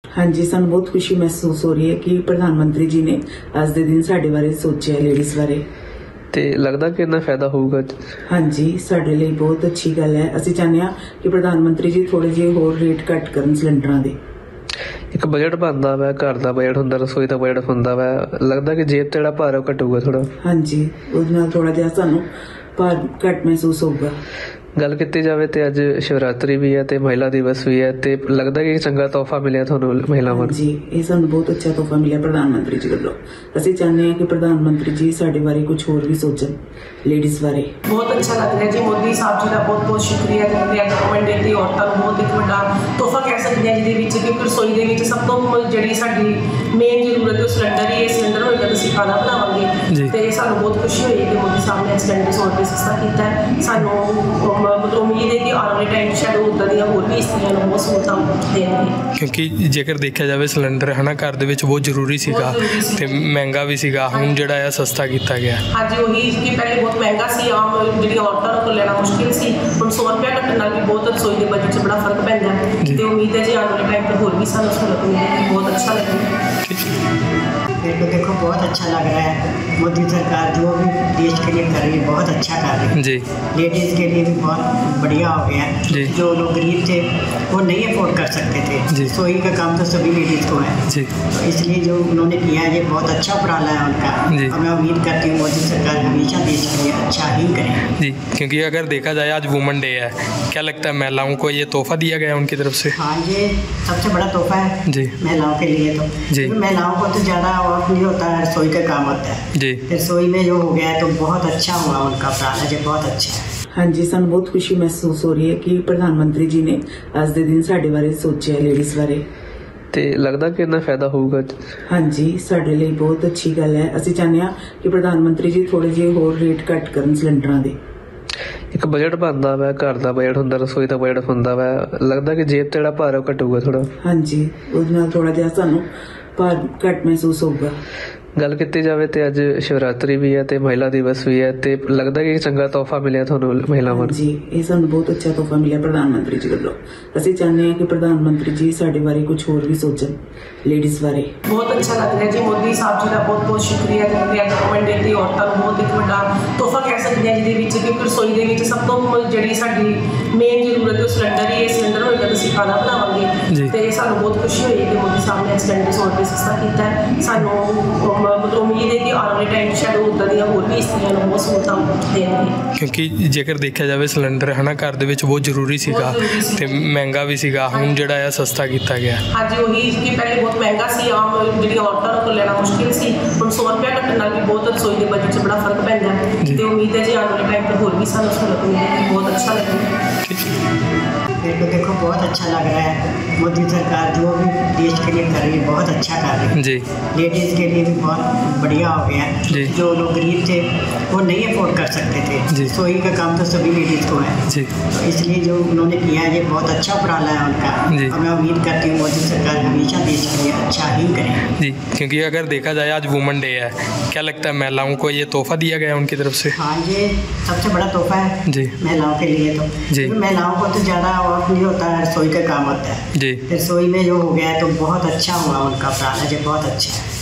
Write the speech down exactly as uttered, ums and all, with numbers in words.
हाँ जी, सानू बहुत खुशी महसूस हो रही है कि प्रधानमंत्री जी ने अज के दिन साडे बारे सोचा, लेडीज़ बारे। ते लगदा कि इन्ना फायदा होगा? हाँ जी, साडे लिए बहुत अच्छी गल है। असीं चाहते हैं कि प्रधानमंत्री जी थोड़े जे होर रेट घट करन सिलेंडरां दे। एक बजट बनता वै, घर का बजट हुंदा, रसोई का बजट हुंदा वै, लगदा कि जेब ते जिहड़ा भार है घटूगा थोड़ा। हाँ जी, उहदे नाल थोड़ा जिहा सानू भार घट महसूस होगा। गल की जाए तो अज शिवरात्रि भी है, तो महिला दिवस भी है, तो लगता कि चंगा तोहफा मिले थानू महिलावां नूं? जी, ये सानू बहुत अच्छा तोहफा मिले प्रधानमंत्री जी वालों। असीं चाहते हैं कि प्रधानमंत्री जी साडे बारे कुछ होर भी सोचन, लेडीज़ बारे। बहुत अच्छा लग रहा है जी। मोदी साहब जी का बहुत बहुत शुक्रिया करते हैं। गवर्नमेंट डे ते औरतां नूं बहुत एक वड्डा तोहफा कह सकते हैं, जिहदे विच क्योंकि रसोई दे विच सब तो जिहड़ी साडी मेन जरूरत है सिलेंडर ही है। सिलेंडर होएगा तो असीं खाना बनावांगे, ते सानू बहुत खुशी होई कि मोदी साहब ने सिलेंडर सौ रुपये सस्ता कीता है। सानू मतलब उम्मीद है कि आने वाले टाइम शायद उदां दीयां होर भी स्त्रियां नूं बहुत सहूलतां देणगे, क्योंकि जेकर देखा जाए सिलेंडर है ना घर दे विच बहुत जरूरी सीगा ते महंगा भी सीगा, हुण जिहड़ा है सस्ता कीता गया। हाँ जी, वही कि पहले बहुत महंगा सी, आम जिहड़ी औरतां नूं लेना मुश्किल सी, हुण सौ रुपया घटण नाल भी बहुत रसोई दे बजट च बड़ा फर्क पैंदा है। ते उम्मीद है जी आने वाले टाइम पर होर भी सानूं सहूलत मिलेगी, बहुत अच्छा लगेगा। मेरे को देखो बहुत अच्छा लग रहा है। मोदी सरकार जो भी देश के लिए कर रही है बहुत अच्छा कर रही है जी। लेडीज़ के लिए भी बहुत बढ़िया हो गया है। जो लोग गरीब थे वो नहीं अफोर्ड कर सकते थे, रसोई का काम तो सभी लेडीज़ को है जी। तो इसलिए जो उन्होंने किया है ये बहुत अच्छा उपराला है उनका जी। और मैं उम्मीद करती हूँ मोदी सरकार हमेशा देश के लिए अच्छा ही करे जी। क्योंकि अगर देखा जाए आज वुमेन डे है, क्या लगता है महिलाओं को ये तोहफा दिया गया उनकी तरफ से? हाँ, ये सबसे बड़ा तोहफा है जी महिलाओं के लिए। तो जी महिलाओं को तो ज़्यादा वर्क नहीं होता है, रसोई का काम होता है जी। रसोई में जो हो गया है तो बहुत अच्छा हुआ उनका उपराला, जो बहुत अच्छा है। हाँ जी, सानू बहुत खुशी महसूस हो रही है कि प्रधानमंत्री जी ने अज के दिन साडे बारे सोचा, लेडीज़ बारे। ते लगदा कि इन्ना फायदा होगा? हाँ जी, साडे लिए बहुत अच्छी गल है। असीं चाहते हैं कि प्रधानमंत्री जी थोड़े जे होर रेट घट करन सिलेंडरां दे। एक बजट बनता वै, घर का बजट हुंदा, रसोई का बजट हुंदा वै, लगदा कि जेब ते जिहड़ा भार है घटूगा थोड़ा। हाँ जी, उहदे नाल थोड़ा जिहा सानू भार घट महसूस होगा। गल की जाए तो अज शिवरात्रि भी है, तो महिला दिवस भी है, तो लगता कि चंगा तोहफा मिले थानू महिलावां नूं? जी, ये सानू बहुत अच्छा तोहफा मिले प्रधानमंत्री जी वालों। असीं चाहते हैं कि प्रधानमंत्री जी साडे बारे कुछ होर भी सोचन, लेडीज़ बारे। बहुत अच्छा लग रहा है जी। मोदी साहब जी का बहुत बहुत शुक्रिया करते हैं। गवर्नमेंट डे ते औरतां नूं बहुत एक वड्डा तोहफा कह सकते हैं, जिहदे विच क्योंकि रसोई दे विच सब तो जिहड़ी साडी मेन जरूरत है सिलेंडर ही है। सिलेंडर होएगा तो असीं खाना बनावांगे, ते सानू बहुत खुशी होई कि मोदी साहब ने सिलेंडर सौ रुपये सस्ता कीता है। सानू मतलब उम्मीद है कि आने वाले टाइम शायद उदां दीयां होर भी स्त्रियां नूं बहुत सहूलतां देणगे, क्योंकि जेकर देखा जाए सिलेंडर है ना घर दे विच बहुत जरूरी सीगा ते महंगा भी सीगा, हुण जिहड़ा है सस्ता कीता गया। हाँ जी, वही कि पहले बहुत महंगा सी, आम जिहड़ी औरतां नूं लेना मुश्किल सी, हुण सौ रुपया घटण नाल भी बहुत रसोई दे बजट च बड़ा फर्क पैंदा है। ते उम्मीद है जी आने वाले टाइम पर होर भी सानूं सहूलत मिलेगी, बहुत अच्छा लगेगा। मेरे को देखो बहुत अच्छा लग रहा है। मोदी सरकार जो भी देश के लिए कर रही है बहुत अच्छा कर रही है जी। लेडीज़ के लिए भी बहुत बढ़िया हो गया है। जो लोग गरीब थे वो नहीं अफोर्ड कर सकते थे, रसोई का काम तो सभी लेडीज़ को है जी। तो इसलिए जो उन्होंने किया है ये बहुत अच्छा उपराला है उनका जी। और मैं उम्मीद करती हूँ मोदी सरकार हमेशा देश के लिए अच्छा ही करे जी। क्योंकि अगर देखा जाए आज वुमेन डे है, क्या लगता है महिलाओं को ये तोहफा दिया गया उनकी तरफ से? हाँ, ये सबसे बड़ा तोहफा है जी महिलाओं के लिए। तो जी महिलाओं को तो ज़्यादा वर्क नहीं होता है, रसोई का काम होता है जी। रसोई में जो हो गया है तो बहुत अच्छा हुआ उनका उपराला, जो बहुत अच्छा है।